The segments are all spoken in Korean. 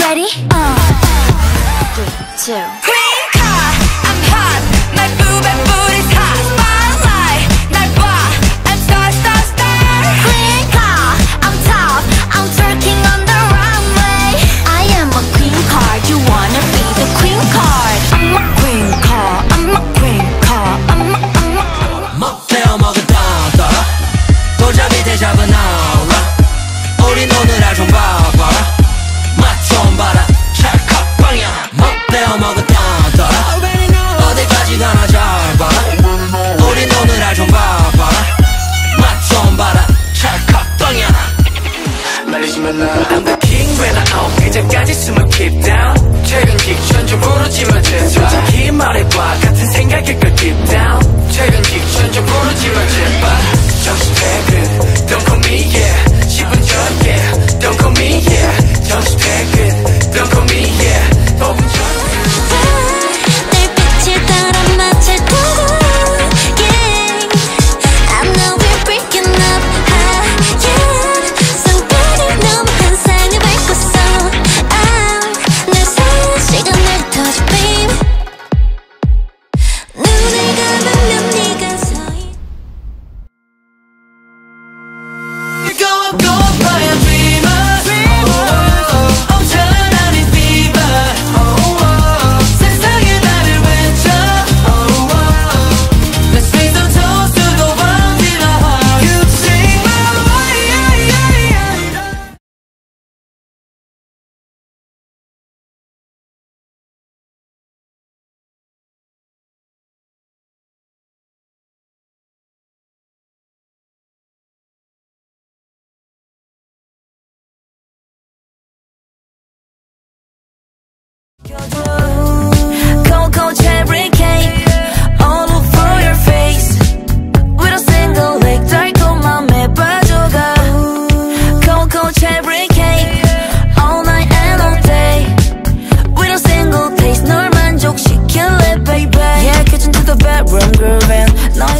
Ready? 3, 2 Queen car, I'm hot. My boo bad booty's hot. Spotlight, 날 봐. I'm star, star, star. Queen car, I'm tough. I'm twerking on the runway. I am a queen card. You wanna be the queen card? I'm a queen car. I'm a queen car. I'm a 먹대어 먹었다 떨어 돌잡이 대잡은 아우라 우린 오늘 할 좀 봐봐라 맛 좀 봐라 찰칵 방향 먹대어 먹었다 떨어 어디까지 가나 잘 봐라 우린 오늘 할 좀 봐봐라 맛 좀 봐라 찰칵 방향 말리지 말라 I'm the king when I out 그저까지 숨을 keep down 최근 딕션 좀 부르지마 제발 솔직히 말해봐 같은 생각일까 deep down 최근 딕션 좀 부르지마 제발 정신 퇴근 Don't call me yeah 10분 전 yeah Don't call me yeah 정신 퇴근 Don't call me yeah 5분 전 내 빛을 따라 마찰 타고 yeah. I know we're breaking up yeah. 손가락 넘어 한 상을 밟고서 내 사는 시간을 터져 babe 눈을 감으면 네가 서 Go go by a dreamer 엄청난 이 fever 세상에 나를 외쳐 Let's raise a toast to the ones in our heart You sing my way Cocoa cherry cake all over your face with a single lick 달콤함에 빠져가 Cocoa cherry cake all night and all day with a single taste 널 만족시킬래 baby Yeah kitchen to the bedroom girl and 너의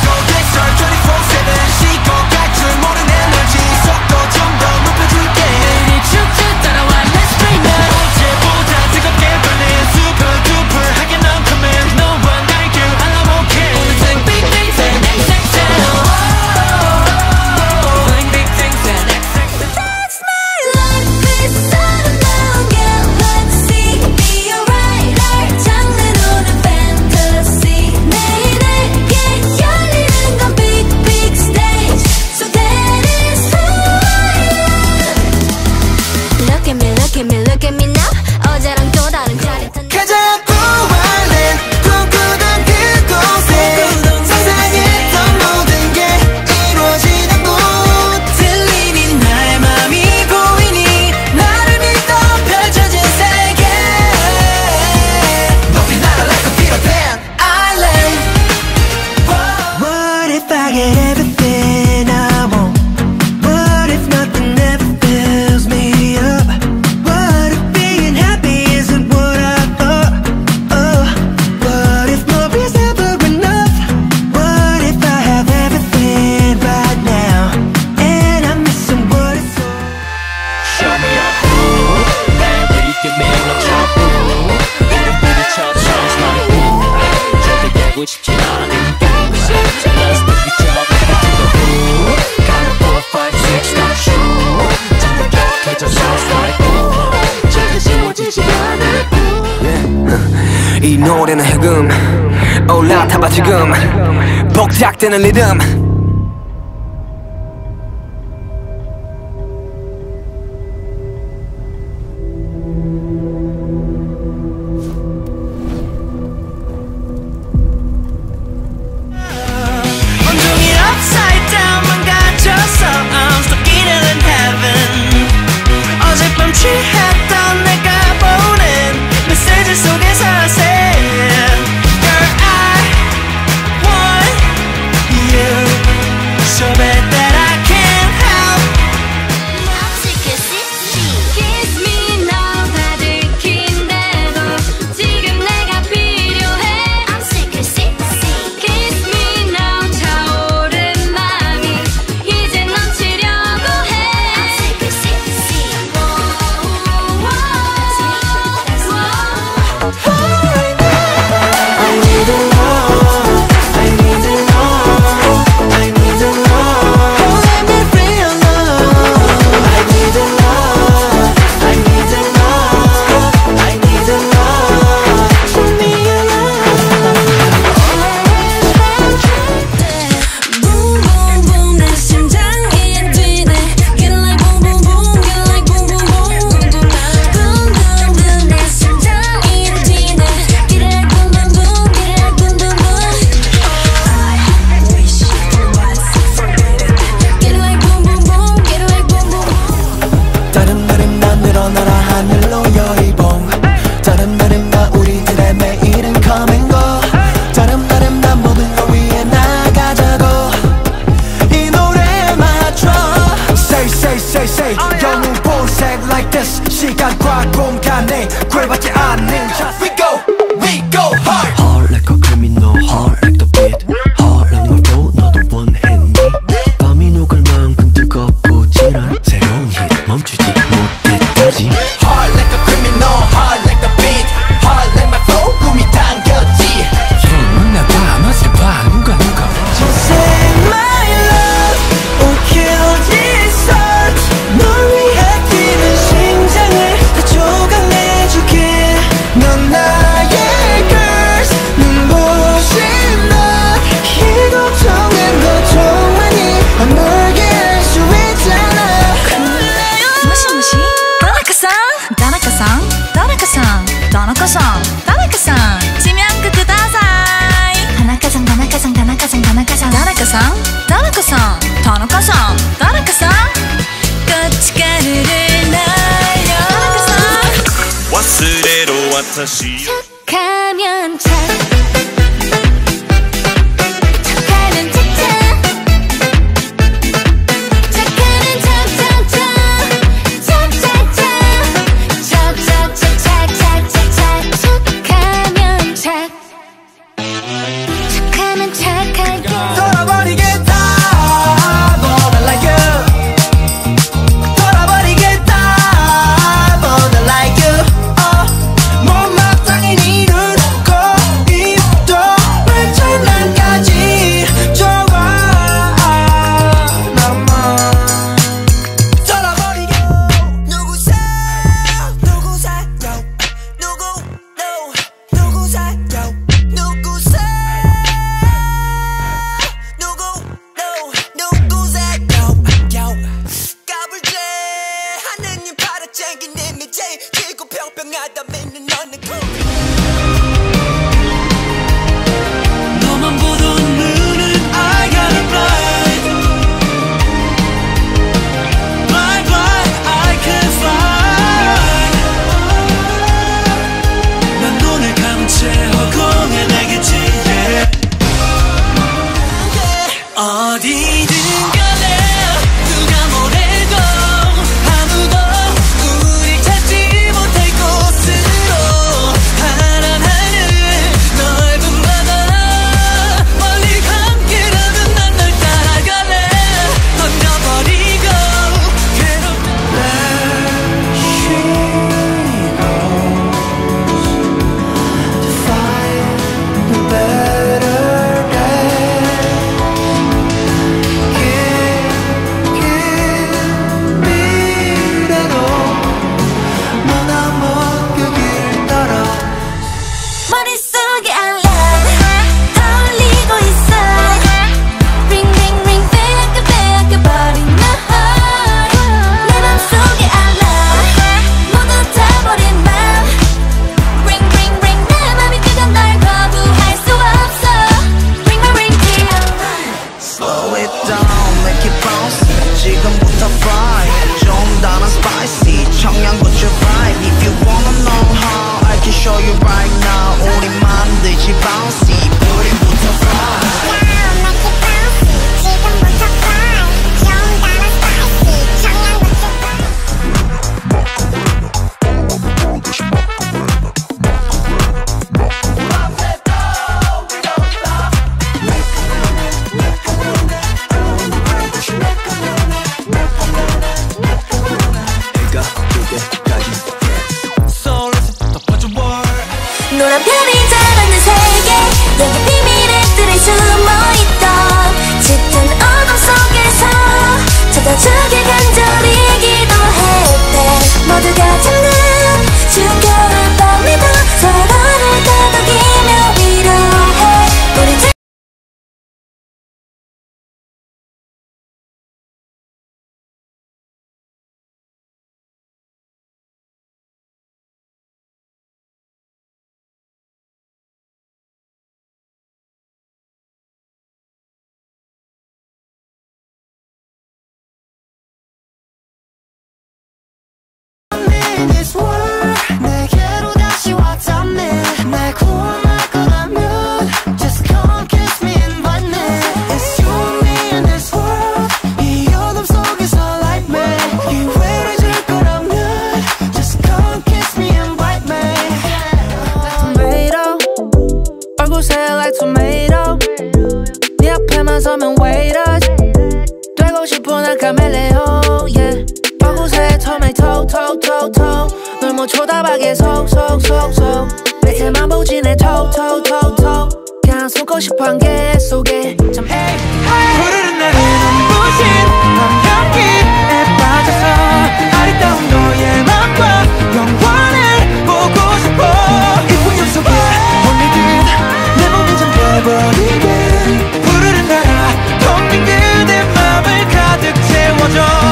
Look at me now 어제랑 또 다른 짜릿한 가자 부활해 꿈꾸던 그곳에 상상했던 모든 게 이루어지는 곳 들리니 나의 맘이 보이니 나를 믿어 펼쳐진 세계 높이 날아 like a Peter Pan Island What if I get everything I want What if nothing ever fills me up What if being happy isn't what I thought? Oh, what if more is ever enough? What if I have everything right now and I'm missing what it's for? Show me your food, 날 들이켜매는 것처럼 이름 부딪혀도 sounds like ooh 절대 깨고 싶진 않으니까 Let's take each other back to the blue Count 4, 5, 6, stop shoot 잠깐 격해져 sounds like ooh 절대 지워지지 않을 이 노래는 해금 올라타봐 지금 복작되는 리듬 온종일 upside down만 갇혀서 I'm stuck in heaven 어젯밤 취했던 내가 보낸 메시지 속에서 say Girl I want you say 영웅 본색 like this 시간과 공간에 구애받지 않는 We go hard Hard like a criminal, hard like the beat Hard like 말도 너도 원했니 밤이 녹을 만큼 뜨겁고 진한 새로운 hit 멈추지 못했다지 Hard like a criminal, hard like the beat Hard like my flow, 꿈이 당겼지 나봐 맛을 봐 누가 Just say my love or kill this heart 널 위해 뛰는 심장을 다 조각내줄게 넌 나의 curse 눈부신 날 이 걱정은 고통만이 멀게 할 수 있잖아 무시무시 다나카상 다나카상 다나카상 다나카상 지면 그다사이 다나카상 다나카상 다나카상 다나카상 다나카상 다나카상 다나카상 다나카상 고춧가루를 날려 다나카상 忘れろ私よ 척하면 척하면 척척 척하면 척척척 척척척 척척척척척척 척하면 척하면 척할게 돌아버리겠다 But I like you 돌아버리겠다 But I like you 못마땅히 이루고 입도 외쳐난까지 좋아 나만 돌아버리게 누구세요 누구세요 누구세요 누구세요 까불지 하느님 바라쟁긴 이미지 길고 평평하다 믿는 너는 너만 보던 눈은 I got it blind Blind I can fly 난 눈을 감은 채 허공에 날겠지 yeah. 어디든 간에 누가 뭐래도 아무도 우릴 찾지 못할 곳으로 파란 하늘 넓은 바다 멀리 함께라면 난 널 따라갈래 던져버리고 괴롭다 There she goes to find the better day 머릿속에 알람 떠올리고 있어 Ring ring ring 빼앗겨버린 my heart 내 맘속에 알람 모두 다 버린 맘 Ring ring ring 내 맘이 그건 널 거부할 수 없어 Ring my ring dear Slow it down, make it bounce 지금부터 fly 좀 더 spicy 청양고추 vibe If you wanna know how I can show you right now 우리 만들지 bouncy 우리부터 fly So listen, 더 퍼져 word 노란 별이 자라는 세계 여기 비밀의 뜰에 숨어있던 짙은 어둠 속에서 찾아주길 간절히 기도했대 모두가 찾는 숨겨올 밤에도 서로를 다독이며 위로해 우리 너무 초다박에 속속속속 매체만 보지 내 톡톡톡톡 그냥 숨고 싶어 한개 속에 참 부르는 나의 눈부신 밤향기에 빠져서 아리따운 너의 맘과 영원을 보고 싶어 이 풍경 속에 홀리듯 내 몸이 잠겨버리게 부르는 나라 텅빈 그대 맘을 가득 채워줘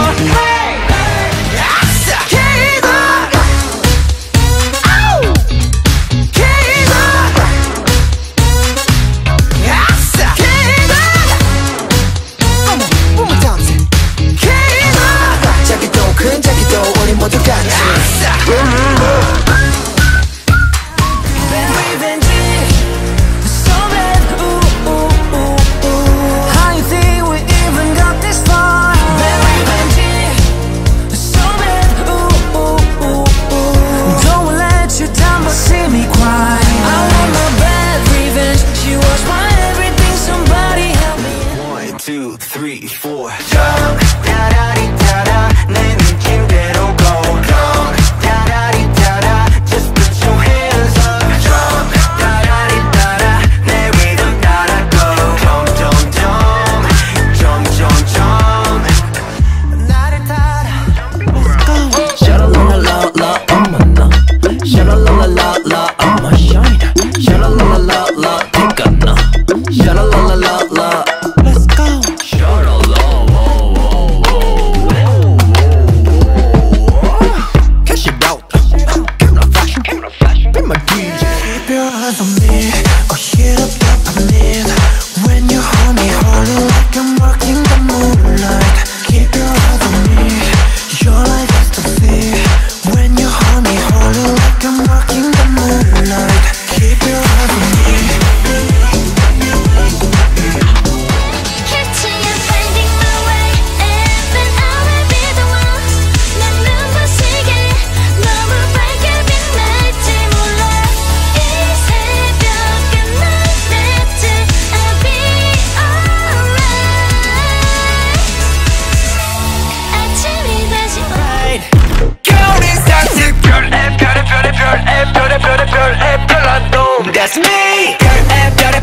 That's me 별의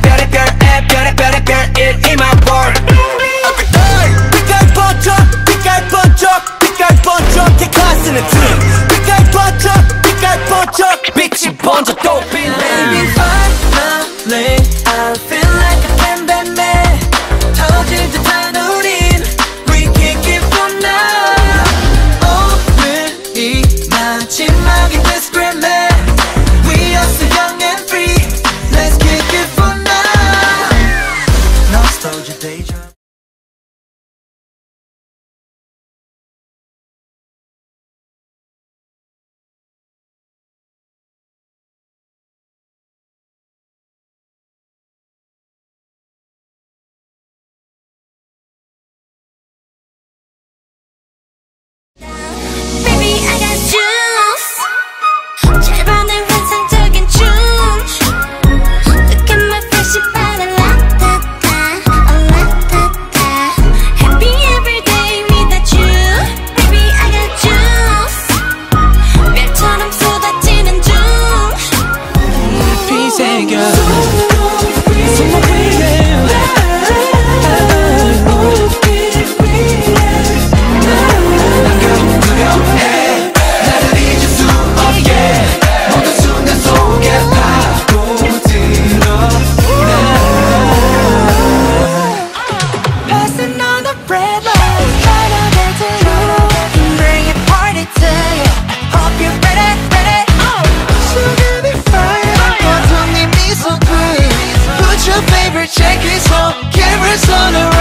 it in my world 빛깔 번쩍 개가스는 틈 빛깔 번쩍 빛이 번쩍 또 빛내 Baby finally I feel like I can be me 터질 듯한 우린 We kick it for now 오늘 이 마지막인 this great man We are so young and free Let's kick it for now Nostalgia daydream Check it, so cameras on the